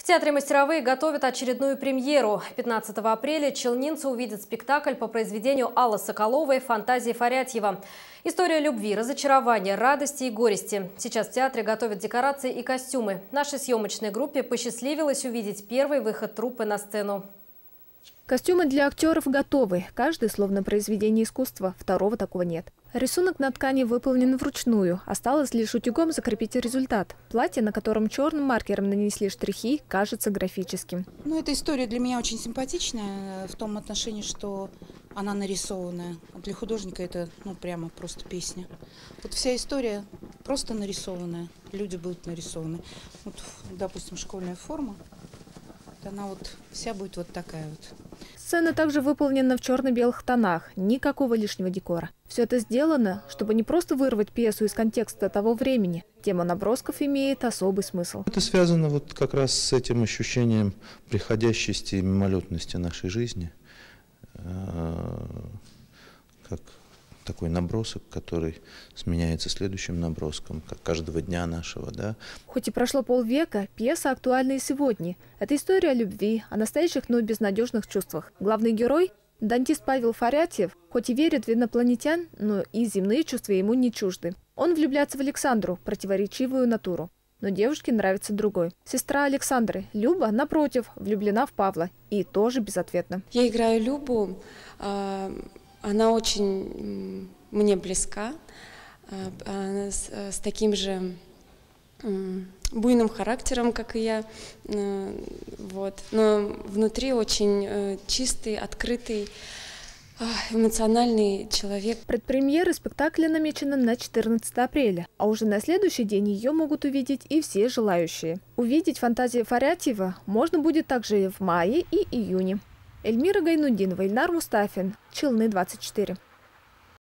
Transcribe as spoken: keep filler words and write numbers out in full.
театре «Мастеровые» готовят очередную премьеру. пятнадцатого апреля челнинцы увидят спектакль по произведению Аллы Соколовой «Фантазии Фарятьева». История любви, разочарования, радости и горести. Сейчас в театре готовят декорации и костюмы. Нашей съемочной группе посчастливилось увидеть первый выход труппы на сцену. Костюмы для актеров готовы. Каждый словно произведение искусства. Второго такого нет. Рисунок на ткани выполнен вручную. Осталось лишь утюгом закрепить результат. Платье, на котором черным маркером нанесли штрихи, кажется графическим. Ну, эта история для меня очень симпатичная в том отношении, что она нарисованная. Для художника это ну, прямо просто песня. Вот вся история просто нарисованная. Люди будут нарисованы. Вот, допустим, школьная форма. Она вот вся будет вот такая вот. Сцена также выполнена в черно-белых тонах, никакого лишнего декора. Все это сделано, чтобы не просто вырвать пьесу из контекста того времени. Тема набросков имеет особый смысл. Это связано вот как раз с этим ощущением приходящести и мимолетности нашей жизни. Как такой набросок, который сменяется следующим наброском, как каждого дня нашего. Да? Хоть и прошло полвека, пьеса актуальна и сегодня. Это история о любви, о настоящих, но безнадежных чувствах. Главный герой – дантист Павел Фарятьев, хоть и верит в инопланетян, но и земные чувства ему не чужды. Он влюбляется в Александру, противоречивую натуру. Но девушке нравится другой. Сестра Александры, Люба, напротив, влюблена в Павла. И тоже безответно. Я играю Любу. Она очень мне близка, она с, с таким же буйным характером, как и я, вот. Но внутри очень чистый, открытый, эмоциональный человек. Предпремьера спектакля намечена на четырнадцатое апреля, а уже на следующий день ее могут увидеть и все желающие. Увидеть «Фантазии Фарятьева» можно будет также и в мае и июне. Эльмира Гайнудинова, Ильнар Мустафин, Челны двадцать четыре.